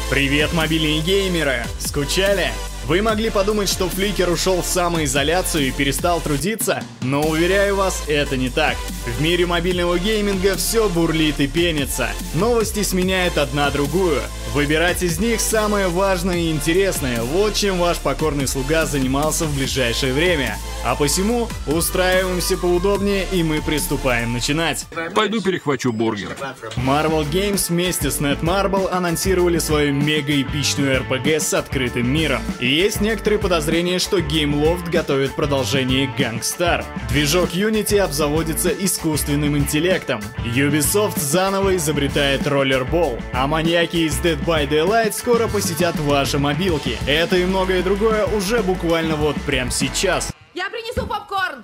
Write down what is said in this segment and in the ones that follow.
Привет, мобильные геймеры! Скучали? Вы могли подумать, что Flickr ушел в самоизоляцию и перестал трудиться, но уверяю вас, это не так. В мире мобильного гейминга все бурлит и пенится. Новости сменяют одна другую. Выбирать из них самое важное и интересное, вот чем ваш покорный слуга занимался в ближайшее время. А посему устраиваемся поудобнее и мы приступаем начинать. Пойду перехвачу бургер. Marvel Games вместе с Netmarble анонсировали свою мега-эпичную RPG с открытым миром. И есть некоторые подозрения, что Gameloft готовит продолжение Gangstar. Движок Unity обзаводится искусственным интеллектом. Ubisoft заново изобретает Rollerball, а маньяки из Dead by Daylight скоро посетят ваши мобилки. Это и многое другое уже буквально вот прямо сейчас. Я принесу попкорн!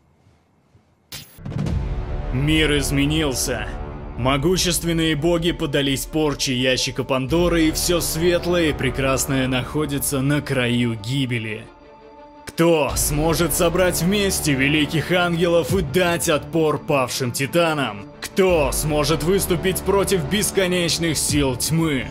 Мир изменился. Могущественные боги поддались порче ящика Пандоры, и все светлое и прекрасное находится на краю гибели. Кто сможет собрать вместе великих ангелов и дать отпор павшим титанам? Кто сможет выступить против бесконечных сил тьмы?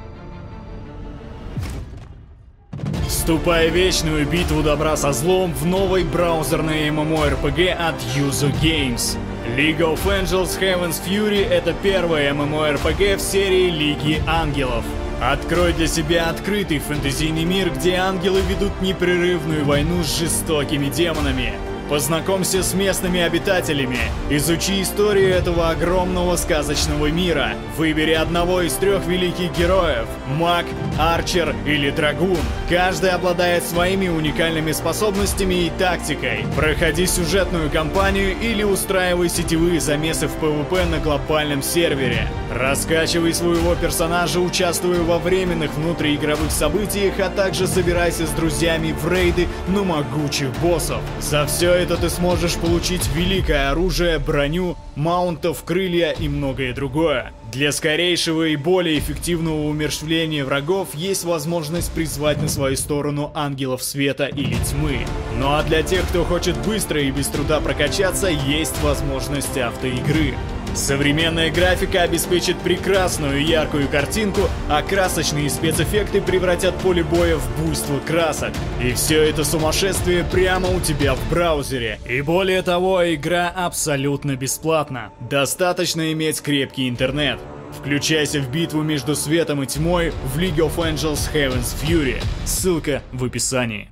Вступай в вечную битву добра со злом в новой браузерной MMORPG от Yuzu Games. League of Angels Heaven's Fury — это первая MMORPG в серии Лиги Ангелов. Открой для себя открытый фэнтезийный мир, где ангелы ведут непрерывную войну с жестокими демонами. Познакомься с местными обитателями, изучи историю этого огромного сказочного мира, выбери одного из трех великих героев – маг, арчер или драгун. Каждый обладает своими уникальными способностями и тактикой. Проходи сюжетную кампанию или устраивай сетевые замесы в PvP на глобальном сервере. Раскачивай своего персонажа, участвуя во временных внутриигровых событиях, а также собирайся с друзьями в рейды на могучих боссов. За все это ты сможешь получить великое оружие, броню, маунтов, крылья и многое другое. Для скорейшего и более эффективного умерщвления врагов есть возможность призвать на свою сторону ангелов света или тьмы. Ну а для тех, кто хочет быстро и без труда прокачаться, есть возможность автоигры. Современная графика обеспечит прекрасную яркую картинку, а красочные спецэффекты превратят поле боя в буйство красок. И все это сумасшествие прямо у тебя в браузере. И более того, игра абсолютно бесплатна. Достаточно иметь крепкий интернет. Включайся в битву между светом и тьмой в League of Angels Heaven's Fury. Ссылка в описании.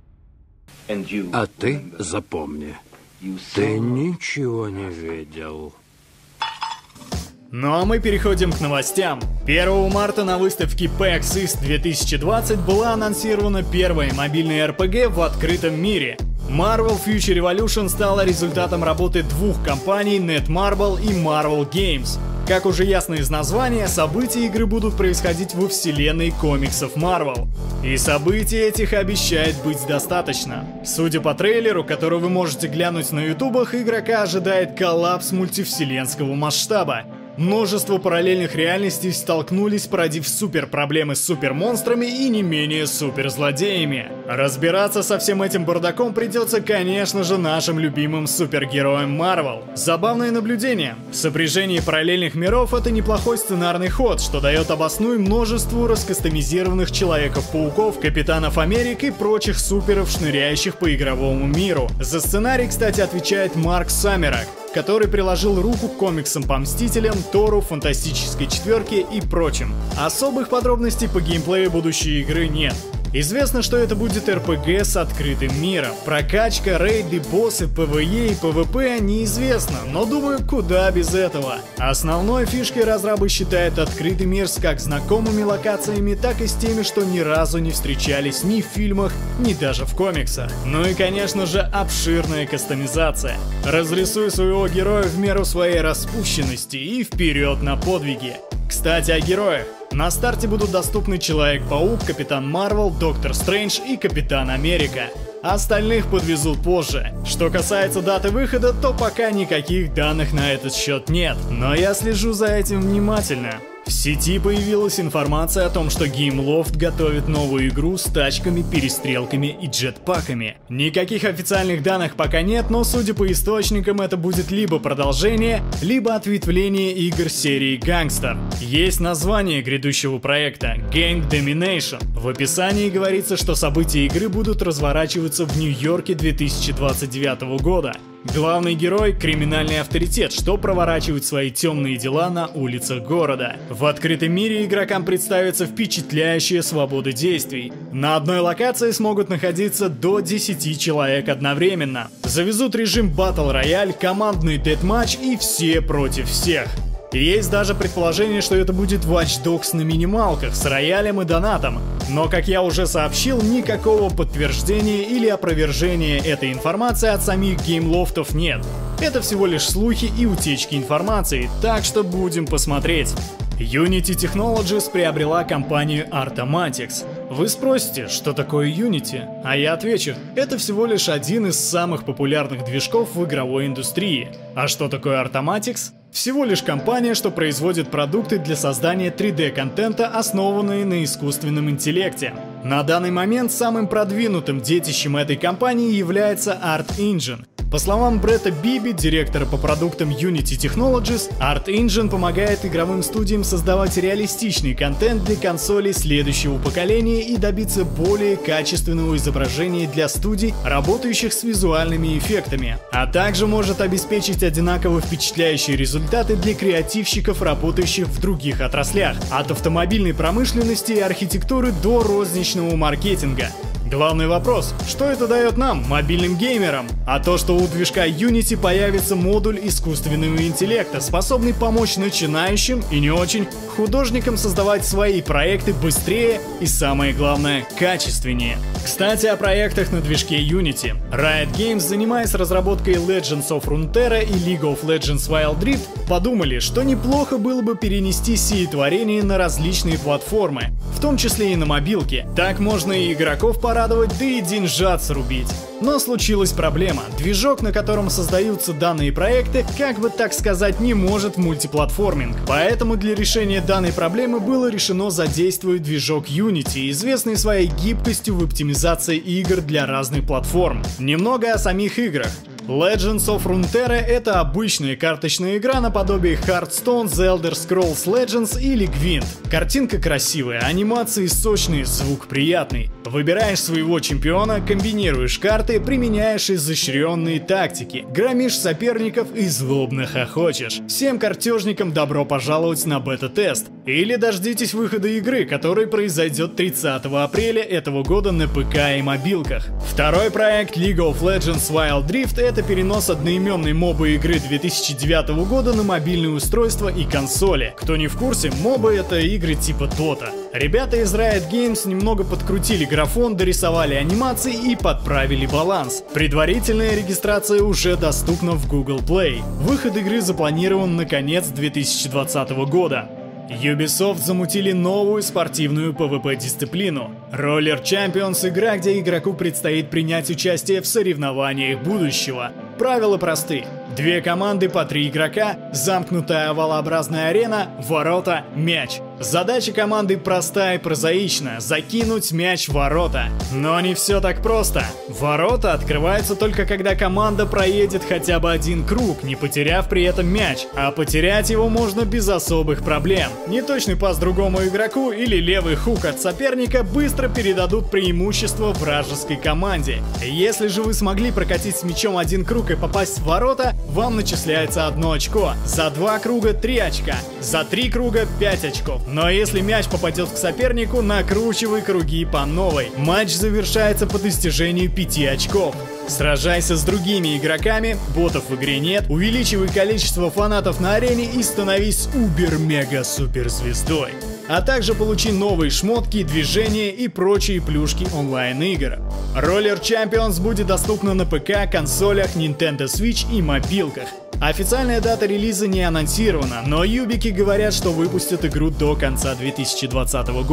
А ты запомни, ты ничего не видел. Ну а мы переходим к новостям. 1 марта на выставке PAX East 2020 была анонсирована первая мобильная RPG в открытом мире. Marvel Future Revolution стала результатом работы двух компаний Netmarble и Marvel Games. Как уже ясно из названия, события игры будут происходить во вселенной комиксов Marvel. И событий этих обещает быть достаточно. Судя по трейлеру, который вы можете глянуть на ютубах, игрока ожидает коллапс мультивселенского масштаба. Множество параллельных реальностей столкнулись, породив супер проблемы с супермонстрами и не менее суперзлодеями. Разбираться со всем этим бардаком придется, конечно же, нашим любимым супергероям Marvel. Забавное наблюдение. Сопряжение параллельных миров — это неплохой сценарный ход, что дает обоснуй множеству раскастомизированных Человеков-пауков, Капитанов Америк и прочих суперов, шныряющих по игровому миру. За сценарий, кстати, отвечает Марк Саммерак, который приложил руку к комиксам по Мстителям, Тору, Фантастической Четверке и прочим. Особых подробностей по геймплею будущей игры нет. Известно, что это будет RPG с открытым миром. Прокачка, рейды, боссы, PvE и PvP неизвестно, но думаю, куда без этого. Основной фишкой разрабы считают открытый мир с как знакомыми локациями, так и с теми, что ни разу не встречались ни в фильмах, ни даже в комиксах. Ну и, конечно же, обширная кастомизация. Разрисуй своего героя в меру своей распущенности и вперед на подвиги. Кстати, о героях. На старте будут доступны Человек-паук, Капитан Марвел, Доктор Стрэндж и Капитан Америка. Остальных подвезут позже. Что касается даты выхода, то пока никаких данных на этот счет нет. Но я слежу за этим внимательно. В сети появилась информация о том, что Gameloft готовит новую игру с тачками, перестрелками и джетпаками. Никаких официальных данных пока нет, но судя по источникам, это будет либо продолжение, либо ответвление игр серии Gangster. Есть название грядущего проекта — Gang Domination. В описании говорится, что события игры будут разворачиваться в Нью-Йорке 2029 года. Главный герой — криминальный авторитет, что проворачивает свои темные дела на улицах города. В открытом мире игрокам представится впечатляющая свобода действий. На одной локации смогут находиться до 10 человек одновременно. Завезут режим Battle Royale, командный дедматч и все против всех. Есть даже предположение, что это будет Watch Dogs на минималках с роялем и донатом. Но, как я уже сообщил, никакого подтверждения или опровержения этой информации от самих Gameloft'ов нет. Это всего лишь слухи и утечки информации, так что будем посмотреть. Unity Technologies приобрела компанию Artomatics. Вы спросите, что такое Unity? А я отвечу, это всего лишь один из самых популярных движков в игровой индустрии. А что такое Artomatics? Всего лишь компания, что производит продукты для создания 3D-контента, основанные на искусственном интеллекте. На данный момент самым продвинутым детищем этой компании является Art Engine. По словам Бретта Биби, директора по продуктам Unity Technologies, Art Engine помогает игровым студиям создавать реалистичный контент для консолей следующего поколения и добиться более качественного изображения для студий, работающих с визуальными эффектами, а также может обеспечить одинаково впечатляющие результаты для креативщиков, работающих в других отраслях, от автомобильной промышленности и архитектуры до розничного маркетинга. Главный вопрос, что это дает нам, мобильным геймерам? А то, что у движка Unity появится модуль искусственного интеллекта, способный помочь начинающим и не очень художникам создавать свои проекты быстрее и, самое главное, качественнее. Кстати, о проектах на движке Unity. Riot Games, занимаясь разработкой Legends of Runeterra и League of Legends Wild Rift, подумали, что неплохо было бы перенести сие творение на различные платформы, в том числе и на мобилке. Так можно и игроков порадовать, да и деньжат срубить. Но случилась проблема. Движок, на котором создаются данные проекты, как бы так сказать, не может в мультиплатформинг. Поэтому для решения данной проблемы было решено задействовать движок Unity, известный своей гибкостью в оптимизации игр для разных платформ. Немного о самих играх. Legends of Runeterra — это обычная карточная игра наподобие Hearthstone, The Elder Scrolls Legends или Gwent. Картинка красивая, анимации сочные, звук приятный. Выбираешь своего чемпиона, комбинируешь карты, применяешь изощренные тактики, громишь соперников и злобно хохочешь. Всем картежникам добро пожаловать на бета-тест. Или дождитесь выхода игры, который произойдет 30 апреля этого года на ПК и мобилках. Второй проект League of Legends Wild Rift — это перенос одноименной моба игры 2009 года на мобильные устройства и консоли. Кто не в курсе, мобы — это игры типа Dota. Ребята из Riot Games немного подкрутили графон, дорисовали анимации и подправили баланс. Предварительная регистрация уже доступна в Google Play. Выход игры запланирован на конец 2020 года. Ubisoft замутили новую спортивную PvP-дисциплину. Roller Champions — игра, где игроку предстоит принять участие в соревнованиях будущего. Правила просты. 2 команды по 3 игрока, замкнутая овалообразная арена, ворота, мяч. Задача команды проста и прозаична — закинуть мяч в ворота. Но не все так просто. Ворота открываются только когда команда проедет хотя бы 1 круг, не потеряв при этом мяч. А потерять его можно без особых проблем. Неточный пас другому игроку или левый хук от соперника быстро передадут преимущество вражеской команде. Если же вы смогли прокатить с мячом 1 круг и попасть в ворота, вам начисляется 1 очко. За 2 круга 3 очка. За 3 круга 5 очков. Но если мяч попадет к сопернику, накручивай круги по новой. Матч завершается по достижению 5 очков. Сражайся с другими игроками, ботов в игре нет, увеличивай количество фанатов на арене и становись убер-мега-суперзвездой. А также получи новые шмотки, движения и прочие плюшки онлайн-игр. Roller Champions будет доступна на ПК, консолях, Nintendo Switch и мобилках. Официальная дата релиза не анонсирована, но юбики говорят, что выпустят игру до конца 2020 года.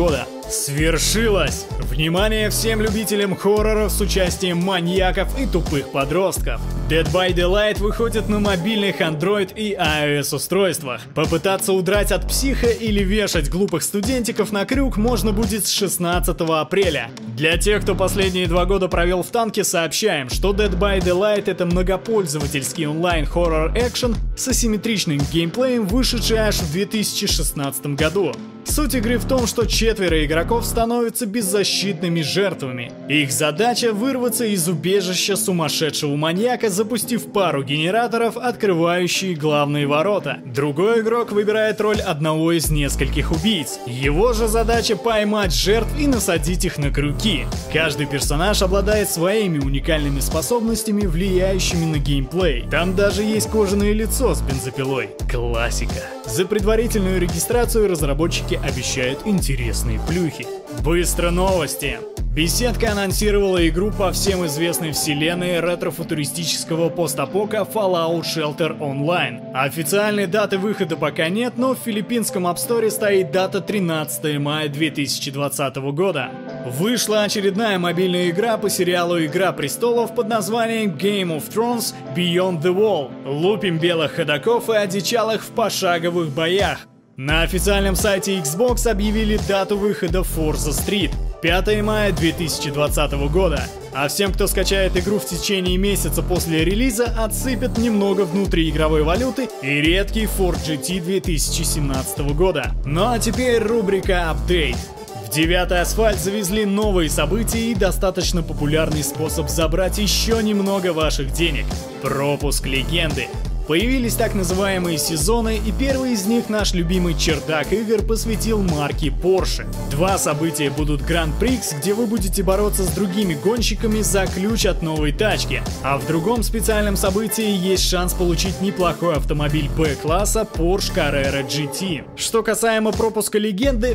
Свершилось! Внимание всем любителям хорроров с участием маньяков и тупых подростков. Dead by Daylight выходит на мобильных Android и iOS устройствах. Попытаться удрать от психа или вешать глупых студентиков на крюк можно будет с 16 апреля. Для тех, кто последние 2 года провел в танке, сообщаем, что Dead by Daylight — это многопользовательский онлайн-хоррор-экшен с асимметричным геймплеем, вышедший аж в 2016 году. Суть игры в том, что 4 игроков становятся беззащитными жертвами. Их задача — вырваться из убежища сумасшедшего маньяка, запустив пару генераторов, открывающие главные ворота. Другой игрок выбирает роль одного из нескольких убийц. Его же задача — поймать жертв и насадить их на крюки. Каждый персонаж обладает своими уникальными способностями, влияющими на геймплей. Там даже есть кожаное лицо с бензопилой. Классика. За предварительную регистрацию разработчики обещают интересные плюхи. Быстро новости. Беседка анонсировала игру по всем известной вселенной ретро-футуристического постапока Fallout Shelter Online. Официальной даты выхода пока нет, но в филиппинском App Store стоит дата 13 мая 2020 года. Вышла очередная мобильная игра по сериалу «Игра престолов» под названием Game of Thrones Beyond the Wall. Лупим белых ходоков и одичалых в пошаговых боях. На официальном сайте Xbox объявили дату выхода Forza Street — 5 мая 2020 года. А всем, кто скачает игру в течение месяца после релиза, отсыпят немного внутриигровой валюты и редкий Ford GT 2017 года. Ну а теперь рубрика «Апдейт». В 9-й асфальт завезли новые события и достаточно популярный способ забрать еще немного ваших денег — пропуск легенды. Появились так называемые сезоны, и первый из них наш любимый чердак игр посвятил марке Porsche. 2 события будут Гран-Прикс, где вы будете бороться с другими гонщиками за ключ от новой тачки, а в другом специальном событии есть шанс получить неплохой автомобиль Б-класса Porsche Carrera GT. Что касаемо пропуска легенды,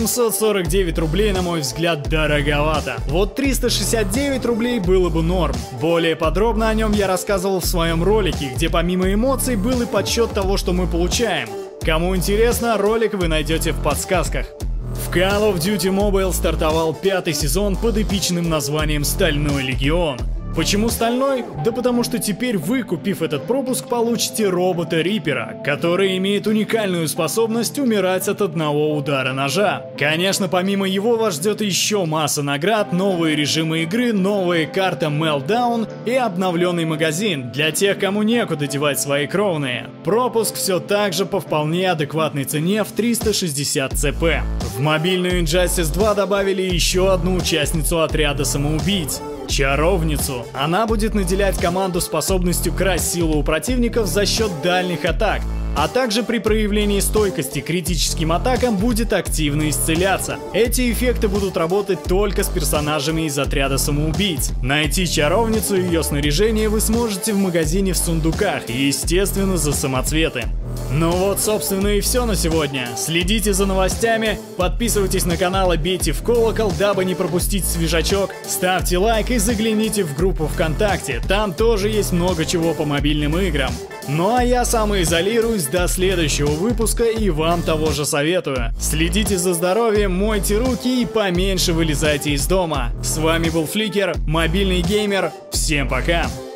749 рублей, на мой взгляд, дороговато. Вот 369 рублей было бы норм. Более подробно о нем я рассказывал в своем ролике, где помимо эмоций был и подсчет того, что мы получаем. Кому интересно, ролик вы найдете в подсказках. В Call of Duty Mobile стартовал 5-й сезон под эпичным названием «Стальной Легион». Почему стальной? Да потому что теперь вы, купив этот пропуск, получите робота Риппера, который имеет уникальную способность умирать от одного удара ножа. Конечно, помимо его вас ждет еще масса наград, новые режимы игры, новая карта Meltdown и обновленный магазин для тех, кому некуда девать свои кровные. Пропуск все так же по вполне адекватной цене в 360 ЦП. В мобильную Injustice 2 добавили еще одну участницу отряда самоубийц — Чаровницу. Она будет наделять команду способностью красть силу у противников за счет дальних атак, а также при проявлении стойкости к критическим атакам будет активно исцеляться. Эти эффекты будут работать только с персонажами из отряда самоубийц. Найти Чаровницу и ее снаряжение вы сможете в магазине в сундуках, и, естественно, за самоцветы. Ну вот, собственно, и все на сегодня. Следите за новостями, подписывайтесь на канал и бейте в колокол, дабы не пропустить свежачок. Ставьте лайк и загляните в группу ВКонтакте, там тоже есть много чего по мобильным играм. Ну а я самоизолируюсь до следующего выпуска и вам того же советую. Следите за здоровьем, мойте руки и поменьше вылезайте из дома. С вами был Фликер, мобильный геймер. Всем пока!